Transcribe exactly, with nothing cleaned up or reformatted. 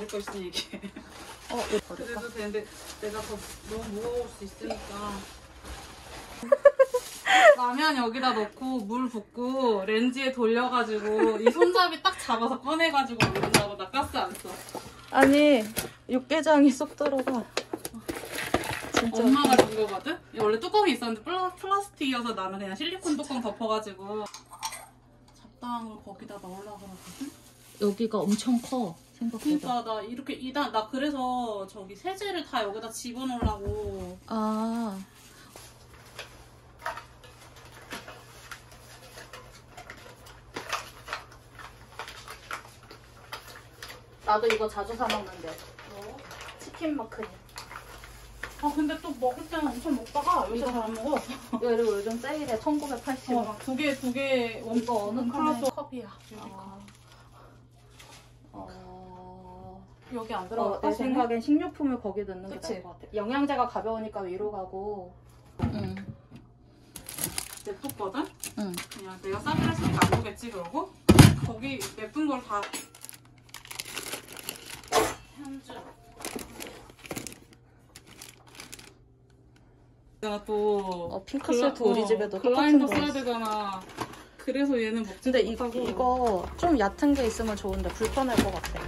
거 있으면 얘기해. 어, 이거 버릴까? 그래도 되는데 내가 더 너무 무거울 수 있으니까. 라면 여기다 넣고 물 붓고 렌즈에 돌려가지고 이 손잡이 딱 잡아서 꺼내가지고 먹는다고. 나 가스 안 써. 아니, 육개장이 쏙 들어가. 진짜. 엄마가 준 거거든? 원래 뚜껑이 있었는데 플라, 플라스틱이어서 나는 그냥 실리콘 뚜껑 덮어가지고 잡다한 걸 거기다 넣으려고 그러거든? 여기가 엄청 커, 생각보다. 그러니까 나 이렇게 이단 나 그래서 저기 세제를 다 여기다 집어넣으려고. 아. 나도 이거 자주 사 먹는데. 뭐? 치킨 마크니. 아 근데 또 먹을 때는 엄청 먹다가 요새 잘 안 먹어. 그리고 요즘 세일에 천구백팔십 원. 어, 두 개, 두 개, 원, 이거 어느 플러스 칸에? 컵이야. 아. 어... 여기 안 어, 들어갈까? 내 생각엔 식료품을 거기 넣는 게 그치? 나을 것 같아. 영양제가 가벼우니까 위로 가고. 응. 냅뒀거든? 응. 그냥 내가 싸게 했으니까 안 보겠지, 그러고. 거기 냅둔 걸 다. 현주. 내가 또. 어, 핑크스웨트 우리 집에도 글라인더 똑같은 거 써야 되잖아. 그래서 얘는 먹지 근데 못하고. 이, 이거 좀 얕은 게 있으면 좋은데 불편할 것 같아.